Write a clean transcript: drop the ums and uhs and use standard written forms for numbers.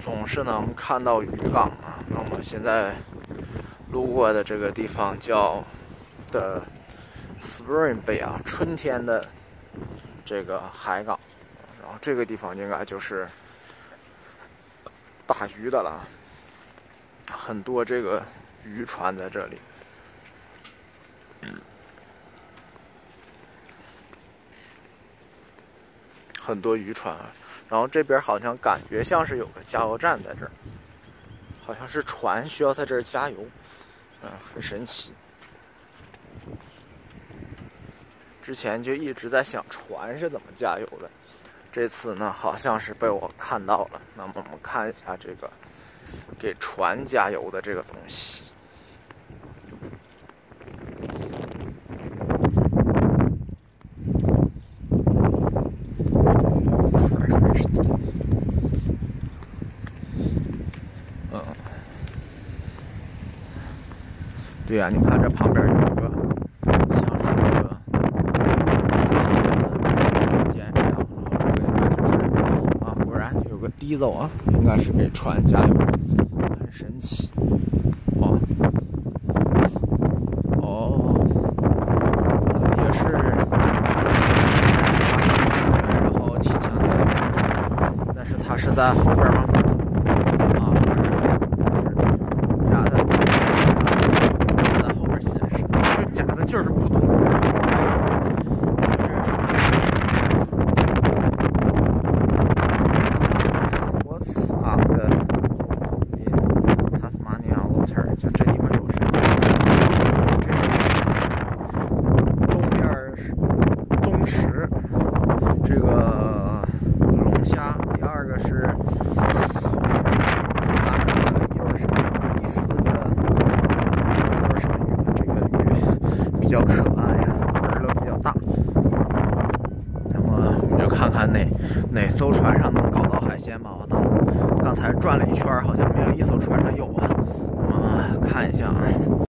总是能看到渔港啊。那么现在路过的这个地方叫的 Spring Bay 啊，春天的这个海港。然后这个地方应该就是打鱼的了，很多这个渔船在这里。很多渔船，然后这边好像感觉像是有个加油站在这儿，好像是船需要在这儿加油，很神奇。之前就一直在想船是怎么加油的，这次呢好像是被我看到了。那么我们看一下这个给船加油的这个东西。对呀，你看这旁边有一个像是一个空间这样，然后这个应该就是啊，果然有个滴走啊，应该是给船加油，很神奇。也是然后提前的，但是它是在后边吗？就是不懂。What's up in Tasmania water？ 就这地方有什么？东边是东石，这个龙虾，第二个是第三个又是什么？第四个又是什么鱼？这个鱼比较可爱呀，耳朵比较大。那么我们就看看哪艘船上能搞到海鲜吧。刚才转了一圈，好像没有一艘船上有啊。我们看一下啊。